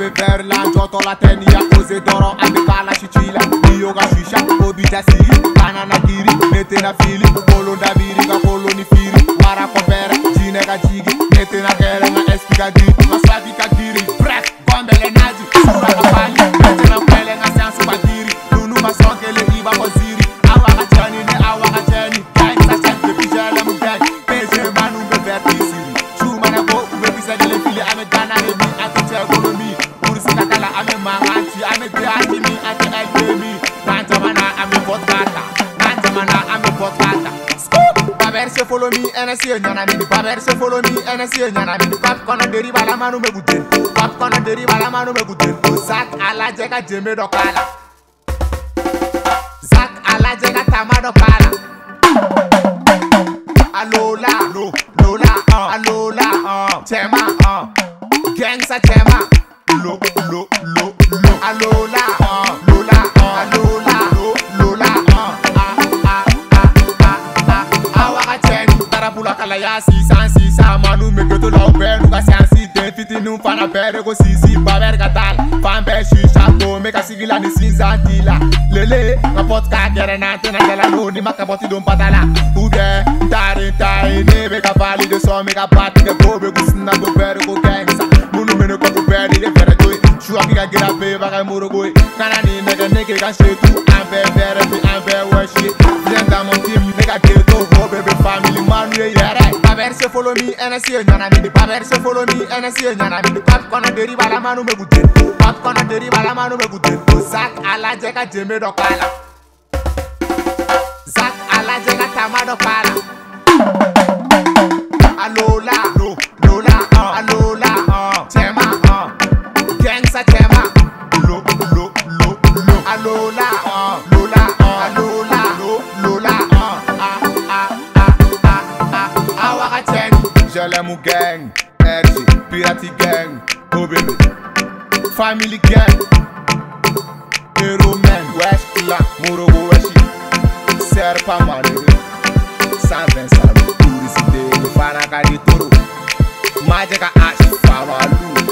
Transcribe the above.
ave ver la joto la tenia ose doro ave kala chichila yoga shisha obita siri banana giri mete na fili polo da biri ka koloni firi wara ko vera jine ka jigi mete na kere na espika giri ma swabi ka giri bref kombele naji sura ka bali mete na kwele nga sansu ba giri nunu ma sonkele iba ko ziri awa ka chani ne awa ka chani kai sa chante bijala mu kai peje manu be verti siri chuma na ko ube bisa dele fili ame dana ne bi ate economy kursi na kala ame manganchi ame teati mi ate elmi Nantamana ame vodkata Nantamana ame vodkata Baber se follow me NSC nyana mi Baber se follow me NSC nyana mi Pap kono deriva la manu me guten Pap kono deriva la manu me guten Zak ala jega jeme do kala Zak ala jega tama do kala Alola Lola Alola Tema Gangsta tema Lo Alola Lola Pula kala ya sisa manu meketo la openu ka siansi den fiti nu fana pere ko sisi baber katal fan be shisha ko me ka sigila ni sinzantila lele na potka gere na tena gela no ni makaboti don patala ube tare ne be ka vali de so me ka pati de go be kusna go pere ko gangsa munu mene ko pere de pere to shua ki ka gira be ba ka muro go kana ni nega nege ka shetu ambe pere bi ambe washi lenda mon team nega keto ho bebe family manu Baber se follow me NSC nyana mi Baber se follow me NSC nyana mi Pap kono deriva la manu me guten Pap kono deriva la manu me guten Zak ala jega jeme do kala Zak ala jega tama do kala Alola Alola Tema Gangsta tema Alola Jalemu gang, RG, Pirati gang, oh baby, Family gang, Hero man, West Kula, Morogo Weshi, Serpa Manere, San Vincent, Publicité, Fanaka de Toro, Magica Ash, Favalu.